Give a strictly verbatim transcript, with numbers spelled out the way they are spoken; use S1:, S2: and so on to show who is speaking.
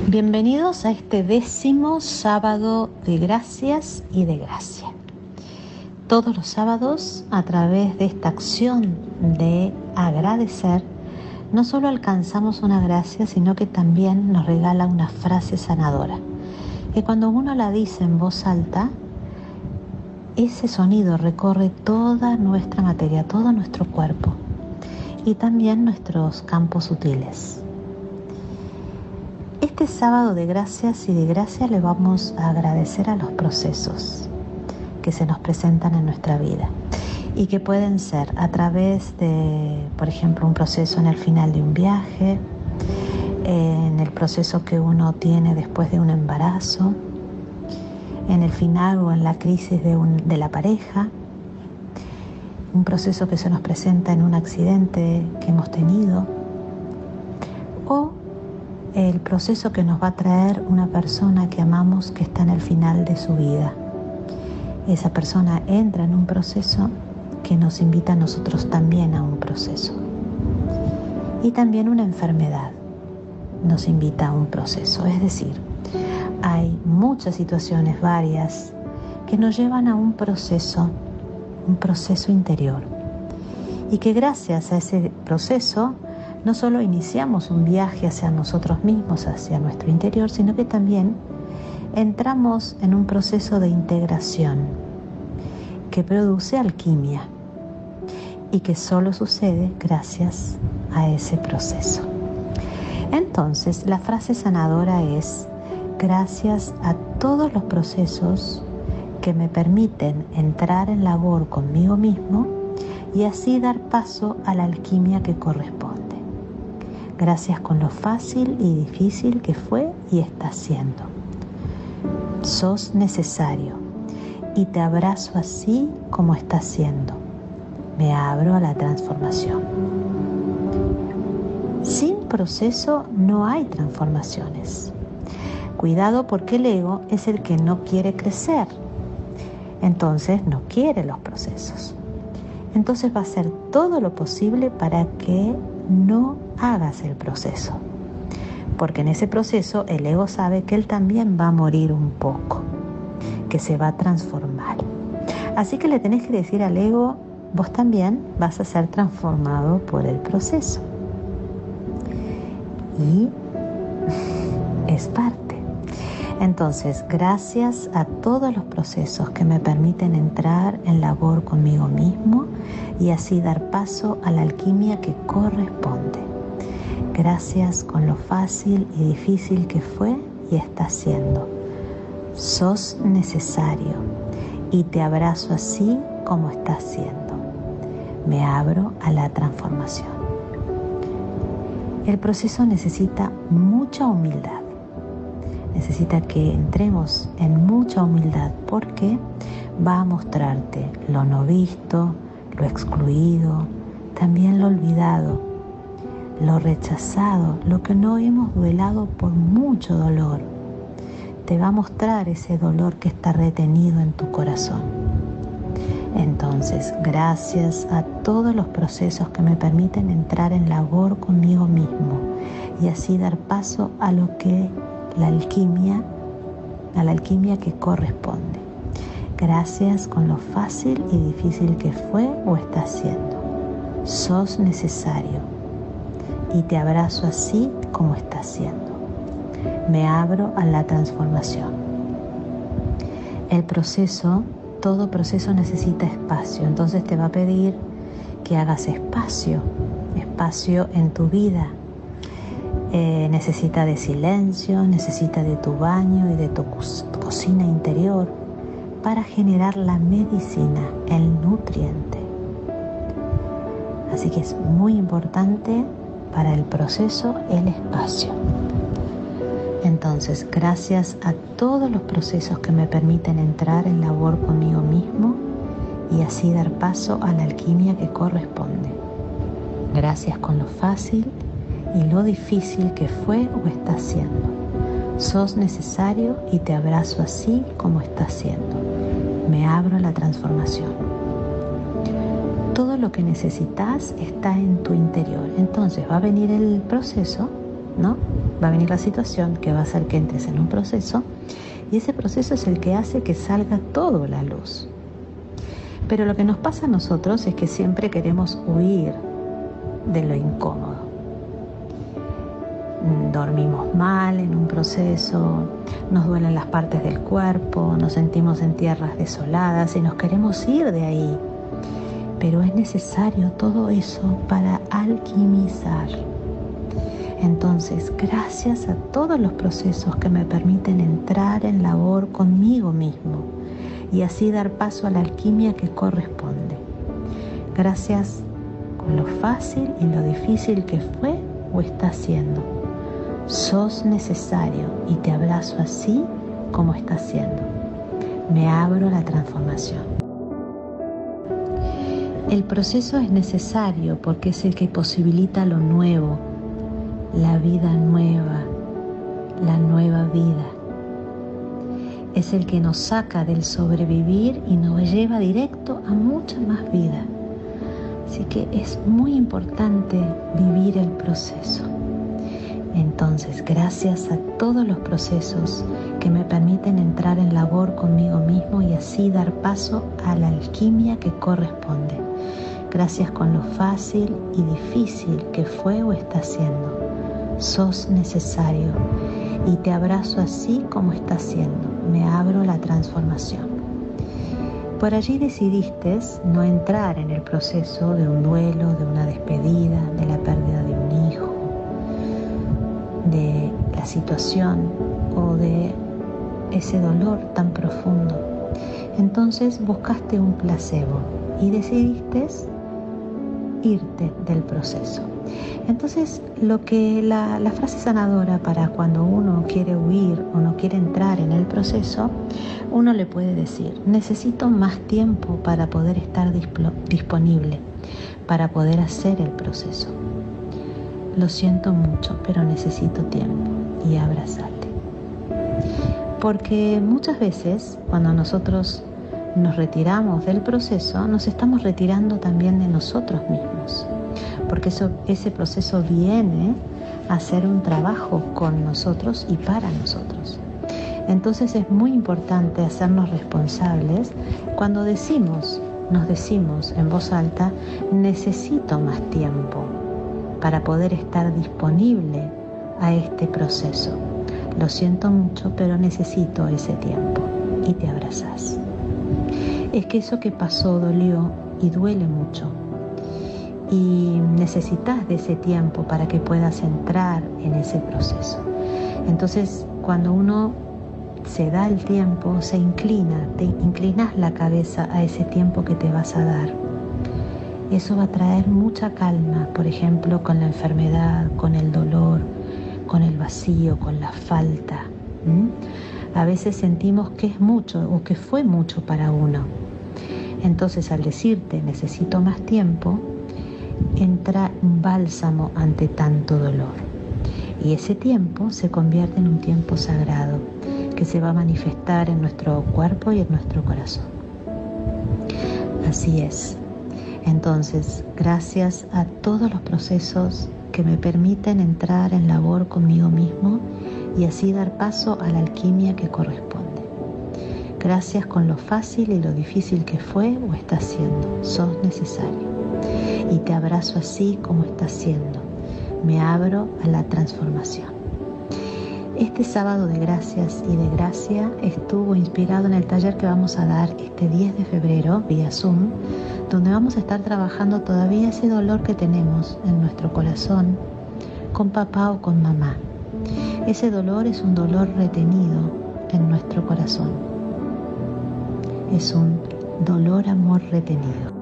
S1: Bienvenidos a este décimo sábado de gracias y de gracia. Todos los sábados, a través de esta acción de agradecer, no solo alcanzamos una gracia, sino que también nos regala una frase sanadora, que cuando uno la dice en voz alta, ese sonido recorre toda nuestra materia, todo nuestro cuerpo y también nuestros campos sutiles. Este sábado de gracias y de gracia le vamos a agradecer a los procesos que se nos presentan en nuestra vida y que pueden ser a través de, por ejemplo, un proceso en el final de un viaje, en el proceso que uno tiene después de un embarazo, en el final o en la crisis de, un, de la pareja, un proceso que se nos presenta en un accidente que hemos tenido, o el proceso que nos va a traer una persona que amamos que está en el final de su vida. Esa persona entra en un proceso que nos invita a nosotros también a un proceso. Y también una enfermedad nos invita a un proceso. Es decir, hay muchas situaciones varias que nos llevan a un proceso, un proceso interior. Y que gracias a ese proceso no solo iniciamos un viaje hacia nosotros mismos, hacia nuestro interior, sino que también entramos en un proceso de integración que produce alquimia y que solo sucede gracias a ese proceso. Entonces, la frase sanadora es: gracias a todos los procesos que me permiten entrar en labor conmigo mismo y así dar paso a la alquimia que corresponde. Gracias con lo fácil y difícil que fue y está siendo. Sos necesario y te abrazo así como está siendo. Me abro a la transformación. Sin proceso no hay transformaciones. Cuidado, porque el ego es el que no quiere crecer. Entonces no quiere los procesos. Entonces va a hacer todo lo posible para que no hagas el proceso, porque en ese proceso el ego sabe que él también va a morir un poco, que se va a transformar. Así que le tenés que decir al ego: vos también vas a ser transformado por el proceso. Y es parte. Entonces, gracias a todos los procesos que me permiten entrar en labor conmigo mismo y así dar paso a la alquimia que corresponde. Gracias con lo fácil y difícil que fue y está siendo. Sos necesario y te abrazo así como estás siendo. Me abro a la transformación. El proceso necesita mucha humildad. Necesita que entremos en mucha humildad, porque va a mostrarte lo no visto, lo excluido, también lo olvidado, lo rechazado, lo que no hemos duelado por mucho dolor. Te va a mostrar ese dolor que está retenido en tu corazón. Entonces, gracias a todos los procesos que me permiten entrar en labor conmigo mismo y así dar paso a lo que la alquimia, a la alquimia que corresponde. Gracias con lo fácil y difícil que fue o está siendo. Sos necesario y te abrazo así como está siendo. Me abro a la transformación. El proceso, todo proceso necesita espacio, entonces te va a pedir que hagas espacio, espacio en tu vida. Eh, necesita de silencio, necesita de tu baño y de tu co- cocina interior para generar la medicina, el nutriente. Así que es muy importante para el proceso el espacio. Entonces, gracias a todos los procesos que me permiten entrar en labor conmigo mismo y así dar paso a la alquimia que corresponde. Gracias con lo fácil y lo difícil que fue o está siendo. Sos necesario y te abrazo así como está siendo. Me abro a la transformación. Todo lo que necesitas está en tu interior. Entonces va a venir el proceso ¿no? Va a venir la situación que va a hacer que entres en un proceso, y ese proceso es el que hace que salga todo a la luz. Pero lo que nos pasa a nosotros es que siempre queremos huir de lo incómodo. Dormimos mal en un proceso, nos duelen las partes del cuerpo, nos sentimos en tierras desoladas y nos queremos ir de ahí. Pero es necesario todo eso para alquimizar. Entonces, gracias a todos los procesos que me permiten entrar en labor conmigo mismo y así dar paso a la alquimia que corresponde. Gracias con lo fácil y lo difícil que fue o está siendo. Sos necesario y te abrazo así como estás siendo. Me abro a la transformación. El proceso es necesario porque es el que posibilita lo nuevo, la vida nueva, la nueva vida. Es el que nos saca del sobrevivir y nos lleva directo a mucha más vida. Así que es muy importante vivir el proceso. Entonces, gracias a todos los procesos que me permiten entrar en labor conmigo mismo y así dar paso a la alquimia que corresponde. Gracias con lo fácil y difícil que fue o está siendo. Sos necesario y te abrazo así como estás siendo. Me abro a la transformación. Por allí decidiste no entrar en el proceso de un duelo, de una despedida, de la pérdida de un hijo, de la situación o de ese dolor tan profundo. Entonces buscaste un placebo y decidiste irte del proceso. Entonces, lo que la, la frase sanadora para cuando uno quiere huir o no quiere entrar en el proceso, uno le puede decir: necesito más tiempo para poder estar displo, disponible, para poder hacer el proceso. Lo siento mucho, pero necesito tiempo, y abrázate. Porque muchas veces cuando nosotros nos retiramos del proceso, nos estamos retirando también de nosotros mismos. Porque eso, ese proceso viene a hacer un trabajo con nosotros y para nosotros. Entonces es muy importante hacernos responsables cuando decimos, nos decimos en voz alta: necesito más tiempo para poder estar disponible a este proceso. Lo siento mucho, pero necesito ese tiempo. Y te abrazás. Es que eso que pasó dolió y duele mucho. Y necesitas de ese tiempo para que puedas entrar en ese proceso. Entonces, cuando uno se da el tiempo, se inclina, te inclinas la cabeza a ese tiempo que te vas a dar. Eso va a traer mucha calma, por ejemplo, con la enfermedad, con el dolor, con el vacío, con la falta. ¿Mm? A veces sentimos que es mucho o que fue mucho para uno. Entonces, al decirte necesito más tiempo, entra un bálsamo ante tanto dolor. Y ese tiempo se convierte en un tiempo sagrado que se va a manifestar en nuestro cuerpo y en nuestro corazón. Así es. Entonces, gracias a todos los procesos que me permiten entrar en labor conmigo mismo y así dar paso a la alquimia que corresponde. Gracias con lo fácil y lo difícil que fue o está siendo. Sos necesario. Y te abrazo así como estás siendo. Me abro a la transformación. Este sábado de gracias y de gracia estuvo inspirado en el taller que vamos a dar este diez de febrero vía Zoom, donde vamos a estar trabajando todavía ese dolor que tenemos en nuestro corazón con papá o con mamá. Ese dolor es un dolor retenido en nuestro corazón. Es un dolor amor retenido.